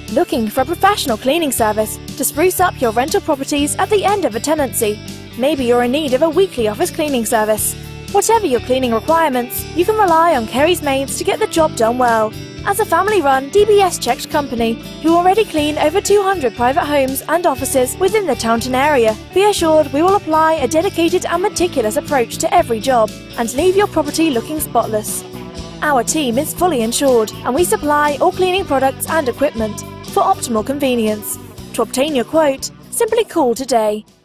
Looking for a professional cleaning service to spruce up your rental properties at the end of a tenancy? Maybe you're in need of a weekly office cleaning service. Whatever your cleaning requirements, you can rely on Kerry's Maids to get the job done well. As a family-run, DBS-checked company who already clean over 200 private homes and offices within the Taunton area, be assured we will apply a dedicated and meticulous approach to every job and leave your property looking spotless. Our team is fully insured and we supply all cleaning products and equipment for optimal convenience. To obtain your quote, simply call today.